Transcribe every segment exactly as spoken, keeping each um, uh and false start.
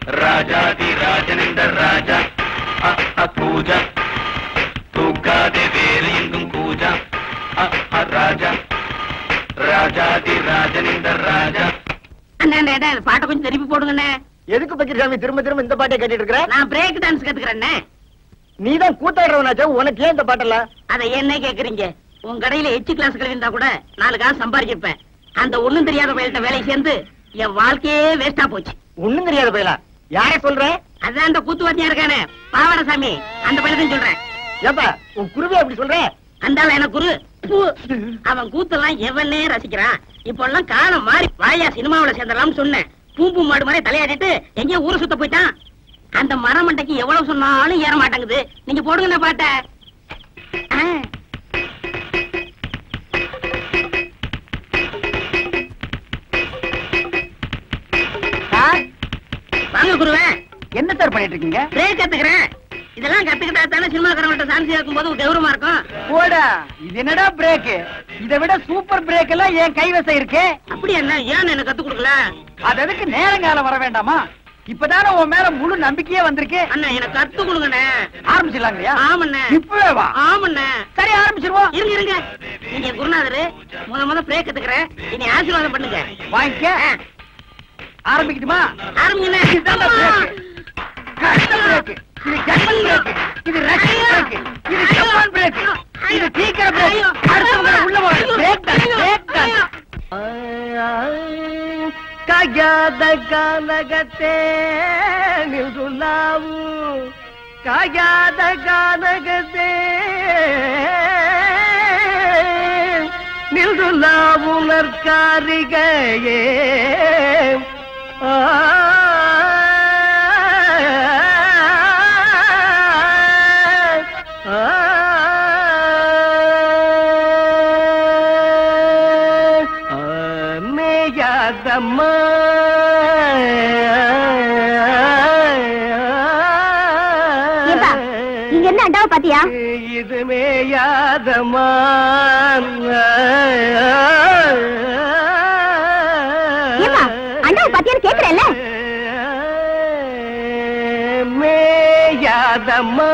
ராஜாதி ராஜனிந்த ராஜா பூஜா தூக்காதே வேறு எங்கும் பூஜா ராஜா ராஜாதி ராஜனிந்த ராஜா. அண்ணே பாட்டை கொஞ்சம் திருப்பி போடுங்கண்ணே. எதுக்கு பக்கிரசாமி திரும்ப திரும்ப இந்த பாட்டை கேட்டுட்டு இருக்கிற? நான் பிரேக் டான்ஸ் கத்துக்கிறேன்னே. நீதான் கூத்தாடுறவனாச்சா, உனக்கு ஏன் இந்த பாட்டெல்லாம்? அதை என்ன கேக்குறீங்க? உன் கடையில எச்சு கிளாஸ் இருந்தா கூட நாலு காசு சம்பாதிச்சிருப்பேன். அந்த ஒண்ணும் தெரியாத பயில்கிட்ட வேலை சேர்ந்து என் வாழ்க்கையே வேஸ்டா போச்சு. ஒண்ணும் தெரியாத பயிலா? யார சொல்ற? அதான் அந்த கூத்துவாத்தியா இருக்கானே பாவாடசாமி, அந்த பயிலதான் சொல்றேன். ஏப்பா உன் குருவே அப்படி சொல்ற? அந்த எனக்கு குரு அவன் கூத்தெல்லாம் எவனே ரசிக்கிறான். இப்ப எல்லாம் காலம் மாறி வாயா சினிமாவில சேர்ந்தலாம்னு சொன்னேன். பூம்பு மாடு மாதிரி தலையாடிட்டு எங்கேயோ ஊரை சுத்த போயிட்டான். அந்த மரமண்டைக்கு எவ்வளவு சொன்னாலும் ஏற மாட்டேங்குது. நீங்க போடுங்க பாட்ட. வாங்க குருவே. என்ன சார் பண்ணிட்டு இருக்கீங்க? பிரேக் கத்துக்கிறேன். இதெல்லாம் கத்துக்கிட்டா தானே சினிமாக்காரங்கள்ட்ட சான்ஸ் இருக்கும் போது கௌரவமா இருக்கும். போடா, இது என்னடா பிரேக்? இதை விட சூப்பர் பிரேக் எல்லாம் என் கைவசம் இருக்கு. அப்படி என்ன ஏன் எனக்கு கத்து கொடுக்கல? அது அதுக்கு நேரங்காலம் வர வேண்டாமா? இப்பதானே உன் மேல முழு நம்பிக்கையே வந்திருக்கு. அண்ணா எனக்கு கத்து கொடுங்கண்ணே. ஆரம்பிச்சிடலாங்கய்யா? ஆமண்ணே. இப்பவே வா. ஆமண்ணே. சரி ஆரம்பிச்சிருவோம். இருங்க இருங்க. நீங்க குருநாதரு முத முத பிரேக் கத்துக்கிறேன். இனி ஆசீர்வாதம் பண்ணுங்க. வாங்கிக்க. ஆரம்பிக்கட்டுமா? ஆரம்பிங்கண்ணே. இதுதான் பிரேக். கஷ்ட பிரேக். இது ஜன்னல் பிரேக். இது ரஷ் பிரேக். இது ஜப்பான் பிரேக். இது சீக்கிர பிரேக். அடுத்தவங்க உள்ள வா. பிரேக் தான். பிரேக் தான். காயாத கானகத்தே நின்றுள்ளாவு. காயாத கானகத்தே நின்றுள்ளாவு நற்காரிகையே. மேயாதம்மா நீங்க என்ன அண்டாவை பாத்தியா? இது மேயாதம்மா அண்டாவை பாத்தியான்னு கேக்குறேன்ல. மேயாதம்மா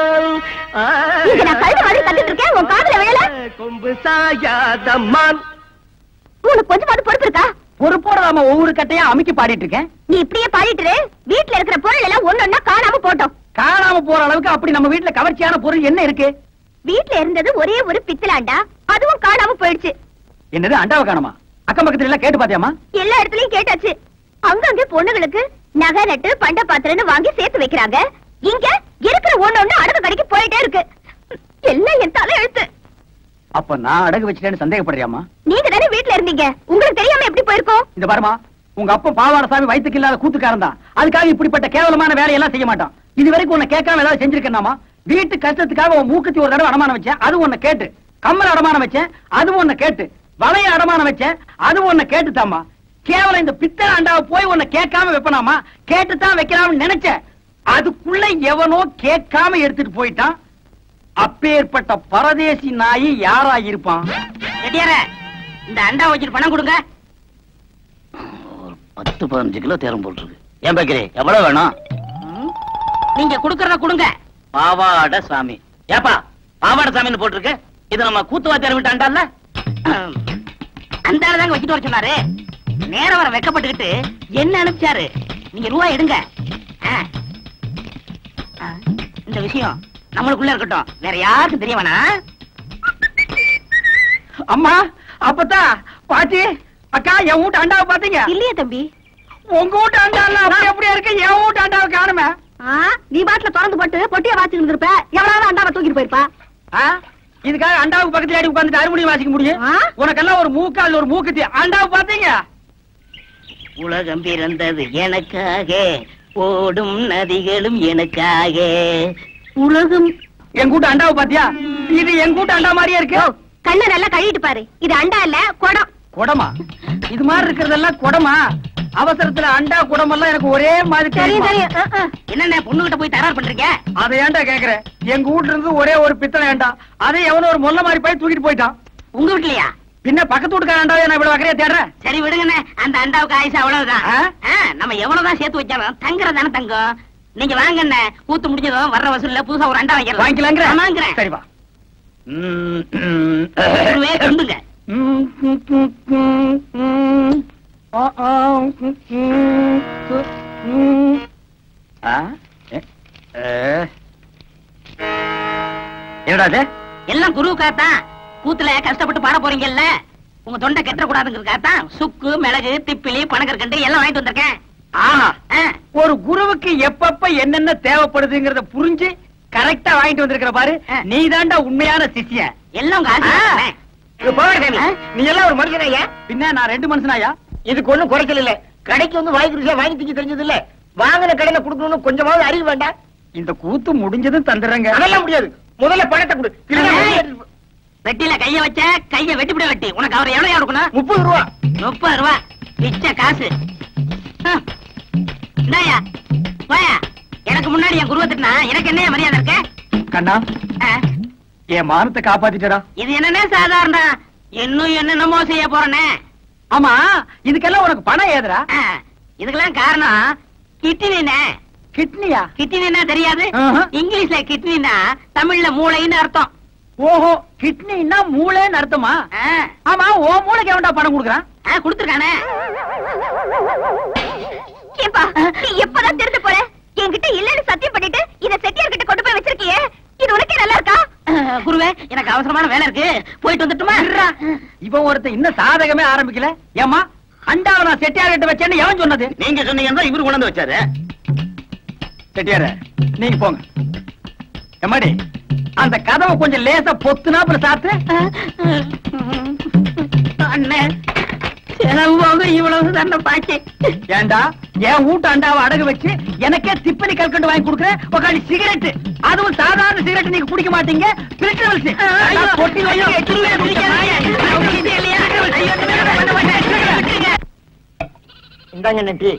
நான் கழுத மாதிரி கத்திட்டு இருக்கேன். உன் காதுல விழல? கொம்பு சாயாதம்மான். உனக்கு கொஞ்சமாவது பொறுப்பு இருக்கா? பொறுப்போட நாம ஒவ்வொரு கட்டையா அமைக்கி பாடிட்டு இருக்கேன். நீ இப்படியே பாடிட்டு வீட்டுல இருக்கிற பொருள் எல்லாம் ஒன்னொன்னா காணாம போட்டோம். காணாம போற அளவுக்கு அப்படி நம்ம வீட்டுல கவர்ச்சியான பொருள் என்ன இருக்கு? வீட்டுல இருந்தது ஒரே ஒரு பித்தலாண்டா, அதுவும் காணாம போயிடுச்சு. என்னது அண்டாவை காணாமா? அக்கம் பக்கத்துல எல்லாம் கேட்டு பாத்தியாமா? எல்லா இடத்துலயும் கேட்டாச்சு. அங்கங்க பொண்ணுங்களுக்கு நகை நட்டு பண்ட பாத்திரன்னு வாங்கி சேர்த்து வைக்கிறாங்க. இங்க இருக்கிற ஒண்ணு ஒண்ணு அடகு கடைக்கு போயிட்டே இருக்கு. எல்லாம் என் தலை எழுத்து. அப்ப நான் அடகு வச்சிட்டேன்னு சந்தேகப்படுறியாமா? நீங்க தானே வீட்டுல இருந்தீங்க, உங்களுக்கு தெரியாம எப்படி போயிருக்கோம்? இந்த பாருமா, உங்க அப்பா பாவாடசாமி வயிற்றுக்கு இல்லாத கூத்துக்காரன் தான். அதுக்காக இப்படிப்பட்ட கேவலமான வேலையெல்லாம் செய்ய மாட்டான். இது வரைக்கும் உன்னை கேட்காம ஏதாவது செஞ்சிருக்கேன்னாமா? வீட்டு கஷ்டத்துக்காக உன் மூக்குத்தி ஒரு தடவை அடமானம் வச்சேன், அது உன்னை கேட்டு. கம்மல் அடமானம் வச்சேன், அது உன்னை கேட்டு. வளைய அடமானம் வச்சேன், அது உன்னை கேட்டுத்தாமா. கேவலம் இந்த பித்தளை அண்டாவை போய் உன்னை கேட்காம வைப்பனாமா? கேட்டுத்தான் வைக்கலாம்னு நினைச்சேன். அதுக்குள்ள எவனோ கேட்காம எடுத்துட்டு போயிட்டான். அப்பேற்பட்ட பரதேசி நாயி யாரா இருப்பான்? இந்த அண்டா வச்சுட்டு பணம் கொடுங்க. ஒரு பத்து பதினஞ்சு கிலோ தேரம் போட்டுருக்கு. ஏன் பேக்கரி எவ்வளவு வேணும்? நீங்க குடுக்கறத கொடுங்க. பாவாட சாமி. ஏப்பா பாவாட சாமின்னு போட்டிருக்கு. இது நம்ம கூத்துவாத்தியார் விட்டு அண்டால அந்த ஆளுதாங்க வச்சுட்டு வர சொன்னாரு. நேரம் வர வெக்கப்பட்டுக்கிட்டு என்ன அனுப்பிச்சாரு. நீங்க ரூபாய் எடுங்க. இந்த விஷயம் நம்மளுக்குள்ள இருக்கட்டும், வேற யாருக்கும் தெரிய வேணாம். அம்மா, அப்பத்தா, பாட்டி, அக்கா, என் வீட்டு அண்டாவை பாத்தீங்க? இல்லையே தம்பி. உங்க வீட்டு அண்டால அப்படி அப்படியே இருக்கு, என் வீட்டு அண்டாவை காணுமே. நீ பாட்டுல திறந்து போட்டு பொட்டிய வாசிட்டு இருந்திருப்ப. எவனாவது அண்டாவை தூக்கிட்டு போயிருப்பா. இதுக்காக அண்டாவுக்கு பக்கத்துல அடி உட்கார்ந்துட்டு அறுமொழி வாசிக்க முடியும்? உனக்கெல்லாம் ஒரு மூக்கால் ஒரு மூக்குத்தி. அண்டாவை பாத்தீங்க? உலகம் பிறந்தது எனக்காக, ஓடும் நதிகளும் எனக்காக. உலகம். என் கூட்ட அண்டாவை பாத்தியா? இது என் கூட்ட அண்டா மாதிரியே இருக்கு. கண்ணை நல்லா கழுவிட்டு பாரு. இது அண்டா இல்ல, குடம். குடமா? இது மாதிரி இருக்கிறதெல்லாம் குடமா? அவசரத்துல அண்டா குடம் எல்லாம் எனக்கு ஒரே மாதிரி தெரியும். என்ன பொண்ணுகிட்ட போய் தரார் பண்றீங்க? அதை ஏன்டா கேக்குறேன்? எங்க வீட்டுல இருந்து ஒரே ஒரு பித்தளை ஏண்டா, அதை எவனோ ஒரு மொல்ல மாதிரி போய் தூக்கிட்டு போயிட்டான். உங்க வீட்லயா? பின்ன பக்கத்து வீட்டுக்கார அண்டாவை நான் இவ்வளவு அக்கறையா தேடுறேன். சரி விடுங்கண்ணே, அந்த அண்டாவுக்கு ஆயுசு அவ்வளவுதான். ஆ? ஆ, நம்ம எவ்வளவுதான் சேர்த்து வச்சாலும் தங்குறதானே தங்கம். நீங்க வாங்கண்ணே, கூத்து முடிஞ்சதும் வர்ற வசூல்ல புதுசா ஒரு அண்டா வைக்கிறேன். வாங்கிக்கலாங்கிற? வாங்குறேன். சரி வா. ம், ம். ஒருவே கொண்டுங்க. ம், ம், ம், ம், ம். ஆ, ஆ, ம், ம், ம். ஆ? ஏ, ஏ. என்னடா இது? எல்லாம் குருவுக்காத்தான். கூத்துல கஷ்டப்பட்டு பாட போறீங்கல்ல, உங்க தொண்டை கெட்ட கூடாதுங்கிறதுக்காகத்தான் சுக்கு, மிளகு, திப்பிலி, பனகற்கண்டு எல்லாம் வாங்கிட்டு வந்திருக்கேன். ஆஹா, ஆ, ஒரு குருவுக்கு எப்பப்ப என்னென்ன தேவைப்படுதுங்கறத புரிஞ்சு கரெக்டா வாங்கிட்டு வந்திருக்கிற பாரு. ஆ. நீ தாண்டா உண்மையான சிஷ்யன். எல்லாம் உங்க ஆசீர்வாதம்ண்ணே. நீ எல்லாம் ஒரு மனுஷனாயா? பின்ன நான் ரெண்டு மனுஷனாயா? இதுக்கு ஒண்ணும் குறைச்சல் இல்ல. கடைக்கு வந்து வாங்கி ருசியா வாங்கி திங்க தெரிஞ்சது இல்ல. வாங்கின கடையில கொடுக்கணும்னு கொஞ்சமாவது அறிவு வேண்டாம். இந்த கூத்து முடிஞ்சதும் தந்துடுறேங்க. அதெல்லாம் முடியாது. முதல்ல பணத்தை கொடு. இல்லைன்னா ஏய். வெளியே எடுத்துட்டு போ. வெட்டில கைய வச்ச கைய வெட்டிவிட வெட்டி. உனக்கு அவர் எவ்வளவு கொடுக்கணும்? முப்பது ரூபா. முப்பது ரூபா பிச்சை காசு. ஹம். இந்தாயா, வாயா. எனக்கு முன்னாடி என் குருவை திட்டினா எனக்கு என்ன மரியாதை இருக்கு? கண்ணா, ஆ, என் மானத்தை காப்பாத்திட்டடா. இது என்னன்னே சாதாரண, இன்னும் என்னென்னமோ செய்ய போறேனே. ஆமா, இதுக்கெல்லாம் உனக்கு பணம் ஏதுடா? ஆ, இதுக்கெல்லாம் காரணம் கிட்னினே. கிட்னியா? கிட்னினா தெரியாது? ஆஹா. இங்கிலீஷ்ல கிட்னினா தமிழ்ல மூளைன்னு அர்த்தம். ஓஹோ, கிட்னின்னா மூளைன்னு அர்த்தமா? ஆ, ஆமா, ஓ மூளைக்கு எவன்டா பணம் கொடுக்குறான்? ஆ, கொடுத்திருக்கானே. ஏப்பா, நீ எப்பதான் திருட்டு போற? என்கிட்ட இல்லன்னு சத்தியம் பண்ணிட்டு இத செட்டியார் கிட்ட கொண்டு போய் வச்சிருக்கியே, இது உனக்கே நல்லா இருக்கா? ஆ, குருவே, எனக்கு அவசரமான வேலை இருக்கு, போயிட்டு வந்துட்டுமா? இவன் ஒருத்தன் இன்னும் சாதகமே ஆரம்பிக்கல. ஏமா, அண்டாவை நான் செட்டியார் கிட்ட வச்சேன்னு எவன் சொன்னது? நீங்க சொன்னீங்கன்னா இவரு கொண்டு வந்து வச்சாரு. செட்டியார, நீங்க போங்க. எம்மாடி, அந்த கதவை கொஞ்சம் லேசா பொத்துனா அப்புறம் சாத்து. அண்ணே, செலவு போக இவ்வளவு தண்டை பாக்கி. ஏண்டா, என் வீட்டு அண்டாவை அடகு வச்சு எனக்கே திப்பலி கல்கண்டு வாங்கி கொடுக்குறேன். உக்காடி சிகரெட், அதுவும் சாதாரண சிகரெட் நீங்க குடிக்க மாட்டீங்க. பிரிட்டவல்ஸ் பொட்டி வைங்க, எட்டுமே இந்தாங்க நெட்டி.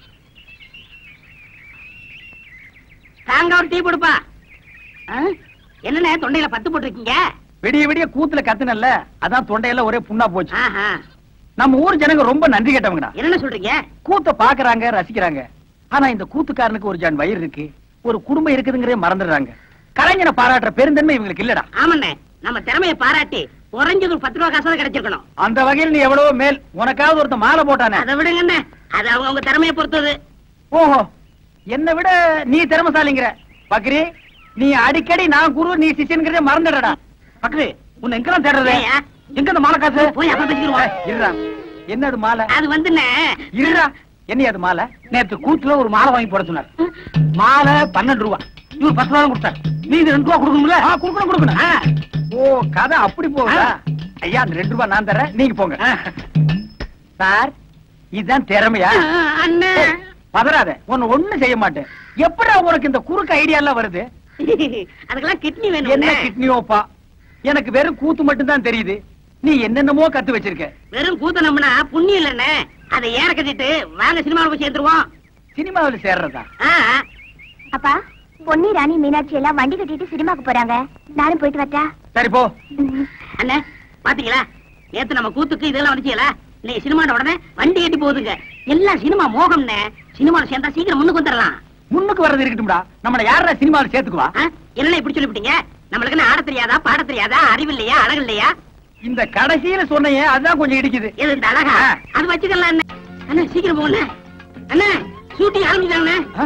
தாங்க ஒரு டீ கொடுப்பா. என்னண்ணே தொண்டையில பத்து போட்டிருக்கீங்க? விடிய விடிய கூத்துல கத்துனல்ல, அதான் தொண்டையெல்லாம் ஒரே புண்ணா போச்சு. ஆஹா, நம்ம ஊர் ஜனங்க ரொம்ப நன்றி கேட்டவங்கடா. என்ன சொல்றீங்க? கூத்த பாக்குறாங்க, ரசிக்கிறாங்க. ஆனா இந்த கூத்துக்காரனுக்கு ஒரு ஜான் வயிறு இருக்கு, ஒரு குடும்பம் இருக்குதுங்கறே மறந்துடுறாங்க. கலைஞனை பாராட்டுற பெருந்தன்மை இவங்களுக்கு இல்லடா. ஆமாண்ணே, நம்ம திறமையை பாராட்டி குறைஞ்சது ஒரு பத்து ரூபா காசாவது கிடைச்சிருக்கணும். அந்த வகையில் நீ எவ்வளவோ மேல். உனக்காவது ஒருத்த மாலை போட்டானே. அதை விடுங்கண்ணே, அது அவங்க உங்க திறமையை பொறுத்தது. ஓஹோ, என்னை விட நீ திறமசாலிங்கிற. பக்ரி, நீ அடிக்கடி நான் குரு நீ சிஷ்யன்கிறதே மறந்துடடா. பக்ரி, உன்னை எங்கெல்லாம் தேடுறது? ஏய்யா? எங்க இந்த மாலை காசு? போய் அப்ப பேசிக்கிடுவோம். ஏய், இருடா. என்னது மாலை? அது வந்துண்ணே, இருடா. என்ன அது மாலை? நேத்து கூத்துல ஒரு மாலை வாங்கி போட சொன்னார். மாலை பன்னெண்டு ரூபா, இவர் பத்து ரூபா கொடுத்தார். நீ இது ரெண்டு ரூபா கொடுக்கணும்ல? ஆ, கொடுக்கணும் கொடுக்கணும். ஆ. ஓ, கதை அப்படி போகுதா? ஐயா, அந்த ரெண்டு ரூபா நான் தரேன், நீங்க போங்க. சார், இதுதான் திறமையா? அண்ணே, பதறாத, உன்னை ஒண்ணு செய்ய மாட்டேன். எப்படா உனக்கு இந்த குறுக்கு ஐடியா எல்லாம் வருது? அதுக்கெல்லாம் கிட்னி என்ன வேணும். கிட்னியோப்பா? எனக்கு வெறும் கூத்து மட்டும் தான் தெரியுது. நீ என்னென்னமோ கத்து வச்சிருக்க. வெறும் கூத்த நம்பினா புண்ணியம் இல்லண்ணே. அதை ஏற கட்டிட்டு வாங்க சினிமாவில் போய் சேர்ந்துருவோம். சினிமாவில் சேர்றதா? ஆ, அப்பா, பொன்னி, ராணி, மீனாட்சி எல்லாம் வண்டி கட்டிட்டு சினிமாக்கு போறாங்க. நானும் போயிட்டு வரட்டா? சரி போ. அண்ணே, பாத்தீங்களா, நேத்து நம்ம கூத்துக்கு இதெல்லாம் வந்துச்சீங்களா? நீ சினிமாட உடனே வண்டி கட்டி போகுதுங்க. எல்லாம் சினிமா மோகம்னே. சினிமாவில் சேர்ந்தா சீக்கிரம் முன்னுக்கு வந்துடலாம். முன்னுக்கு வர்றது இருக்கட்டும்டா. நம்மள யாரா சினிமாவில் சேர்த்துக்குவா? ஆ, என்னண்ணே இப்படி சொல்லிவிட்டீங்க? நம்மளுக்கு என்ன ஆட தெரியாதா, பாட தெரியாதா, அறிவு இல்லையா, அழகு இல்லையா? இந்த கடைசியில சொன்னையே அதுதான் கொஞ்சம் இடிக்குது. எது இந்த அழகா? ஆ. அது வச்சுக்கலாம் அண்ணே. அண்ணே சீக்கிரம் போங்க அண்ணே, ஷூட்டிங் ஆரம்பிச்சாங்க. ஆ?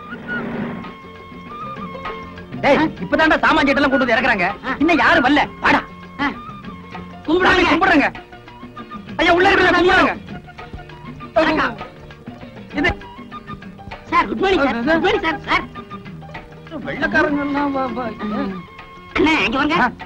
டேய், இப்பதான்டா சாமான் சீட்டெல்லாம் கொண்டு வந்து இறக்குறாங்க. இன்னும் யாரும் வரல. வாடா. சாமி, கும்பிடுவாங்க. கும்பிடுறேங்க. ஐயா, உள்ள இருக்கிற கும்பிடுறேங்க. வணக்கம். இது sir, good morning sir. Good morning sir. Sir, வெள்ளக்காரங்க எல்லாம் வா- வா- அண்ணே இங்க வாங்க. ஆ.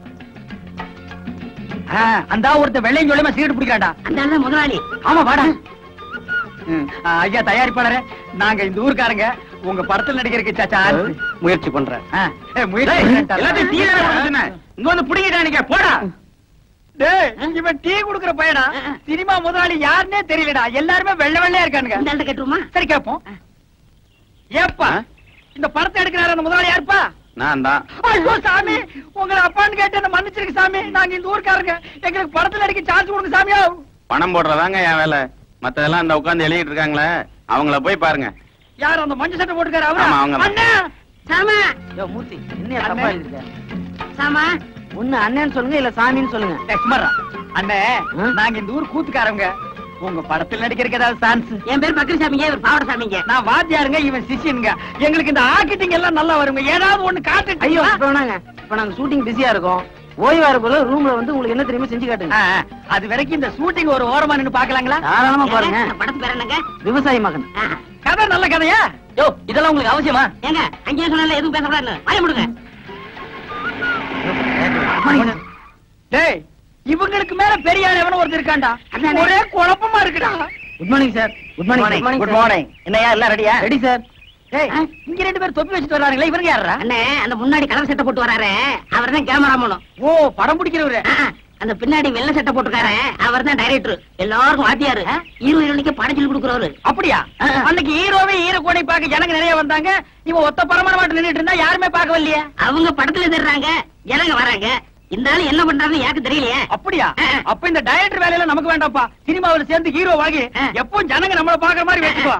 ஆ, அந்த ஒருத்த வெள்ளையும் சொல்லியமா சீட்டு பிடிக்காடா. அந்த ஆள் தான் முதலாளி. ஆமா, வாடா. ம், ஆ, ஐயா தயாரிப்பாளரே, நாங்க இந்த ஊர்க்காரங்க உங்க படத்தில் நடிக்கிறதுக்கு சாச்சா முயற்சி பண்றேன். ஆ, ஏய், முயற்சி பண்றேன்டா. எல்லாத்தையும் டீ தானே போட சொன்னேன். இங்க வந்து புடிங்கிட்டானுங்க, போடா. டேய், இவன் டீ குடுக்குற பையனா? சினிமா முதலாளி யாருன்னே தெரியலடா. எல்லாருமே வெள்ளை வெள்ளையா இருக்கானுங்க. இந்த ஆள்கிட்ட கேட்டுருமா? சரி, கேப்போம். ஏப்பா, இந்த படத்தை எடுக்கிறாரு அந்த முதலாளி யாருப்பா? நான் தான். ஐயோ சாமி, உங்களை அப்பான்னு கேட்டு என்ன மன்னிச்சிருக்கு சாமி. நாங்க இந்த ஊருக்காரங்க, எங்களுக்கு படத்துல அடிக்க சான்ஸ் கொடுங்க சாமியா. பணம் போடுறதாங்க என் வேலை. மத்ததெல்லாம் இந்த உட்கார்ந்து எழுதிட்டு இருக்காங்களே, அவங்கள போய் பாருங்க. யார் அந்த மஞ்சள் சட்டை போட்டுக்காரு அவரா? ஆமா, அவங்க தான். அண்ணா சாமா யோ மூர்த்தி, என்ன தப்பா எழுதிருக்க? சாமா ஒண்ணு அண்ணன் சொல்லுங்க இல்ல சாமின்னு சொல்லுங்க. லட்சுமரா அண்ணே, நாங்க இந்த ஊர் கூத்துக்காரங்க. உங்க படத்தில் நடிக்கிறதுக்கு ஏதாவது சான்ஸ்? என் பேர் பக்கரி சாமிங்க, இவர் பாவட சாமிங்க. நான் வாத்தியாருங்க, இவன் சிஷியனுங்க. எங்களுக்கு இந்த ஆக்கிட்டிங் எல்லாம் நல்லா வருங்க. ஏதாவது ஒண்ணு காட்டு. ஐயோ இப்ப வேணாங்க, இப்ப நாங்க ஷூட்டிங் பிஸியா இருக்கோம். ஓய்வா இருக்குள்ள ரூம்ல வந்து உங்களுக்கு என்ன தெரியுமோ செஞ்சு காட்டுங்க. அது வரைக்கும் இந்த ஷூட்டிங் ஒரு ஓரமா நின்னு பாக்கலாங்களா? தாராளமா பாருங்க. இந்த படத்து பேர் என்னங்க? விவசாயி மகன். ஆ. கதை நல்ல கதையா? யோ இதெல்லாம் உங்களுக்கு அவசியமா? ஏங்க அங்கேயே சொன்னால எதுவும் பேசக்கூடாதுன்னு வாய முடுங்க. டேய், இவங்களுக்கு மேல பெரிய ஆள் எவனோ ஒருத்தர் இருக்காண்டா. ஒரே குழப்பமா இருக்குடா. Good morning sir. Good morning. Good morning. என்னையா எல்லாம் ரெடியா? Ready sir. டேய், இங்க ரெண்டு பேர் தொப்பி வச்சிட்டு வர்றாங்களே, இவங்க யாரா? அண்ணே அந்த முன்னாடி கலர் சட்டை போட்டு வராரு அவர் தான் கேமராமேனும். ஓ, படம் பிடிக்கிறவரு. அந்த பின்னாடி வெள்ளை சட்டை போட்டுக்காரு அவர் தான் டைரக்டர். எல்லாருக்கும் வாத்தியாரு. ஹீரோ ஹீரோனிக்கு படம் சொல்லி கொடுக்குறவரு. அப்படியா? அன்னைக்கு ஹீரோவே ஹீரோ கோணை பார்க்க ஜனங்க நிறைய வந்தாங்க. இவன் ஒத்த பரமான மாட்டு நின்னுட்டு இருந்தா யாருமே பார்க்க வரலையே. அவங்க படத்துல தர்றாங்க, ஜனங்க வராங்க. இந்த ஆளு என்ன பண்றாருன்னு எனக்கு தெரியலையே. அப்படியா? அப்ப இந்த டைரக்டர் வேலையில நமக்கு வேண்டாம்ப்பா. சினிமாவுல சேர்ந்து ஹீரோ வாங்கி எப்பவும் ஜனங்க நம்மள பாக்குற மாதிரி வச்சுக்கோ.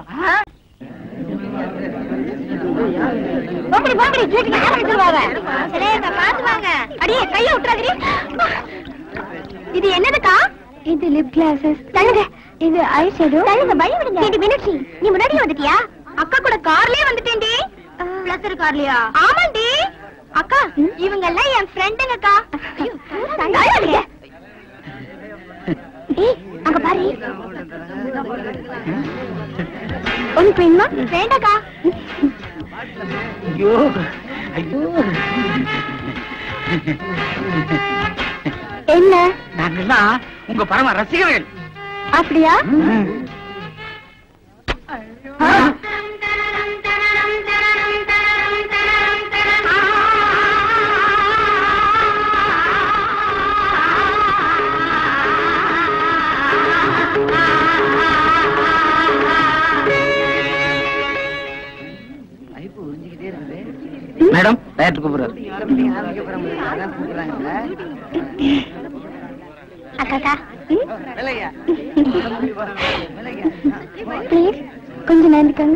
போங்கடி போங்கடி, ஷூட்டிங் ஆரம்பிச்சிருவாங்க. சரிங்க, பாத்து வாங்க. அடியே கைய விட்டுறாதீ. இது என்னதுக்கா? இது லிப் கிளாஸஸ். தள்ளுங்க. இது ஐ ஷேடோ. தள்ளுங்க, பய விடுங்க. ஏடி மீனாட்சி, நீ முன்னாடி வந்துட்டியா? அக்கா கூட கார்லயே வந்துட்டேன்டி. பிளஸர் கார்லயா? ஆமாண்டி. அக்கா, இவங்க எல்லாம் என் ஃப்ரெண்டுங்கக்கா. தள்ளுங்க. ஏய், அங்க பாரு. ஒன்னு பிரிமா? வேண்டாக்கா. ஐயோ ஐயோ, என்ன? நாங்கெல்லாம் உங்க பரம ரசிகர்கள். அப்படியா? மேடம், டைரக்டர் கூப்பிடுறாரு. அக்கா ப்ளீஸ் கொஞ்சம் நேர்ந்துக்கங்க.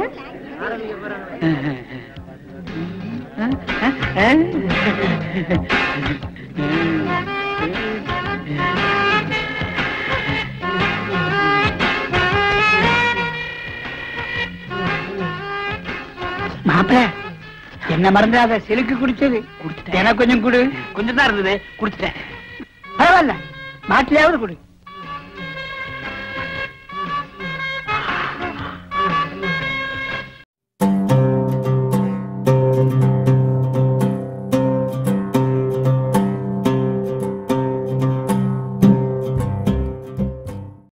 மாப்பிள்ள, என்ன மறந்தாத சிலுக்கு குடிச்சது குடிச்சிட்டேன். எனக்கு கொஞ்சம் குடு. கொஞ்சம் தான் இருந்தது, குடிச்சிட்டேன். பரவாயில்ல, மாட்டிலையாவது குடு.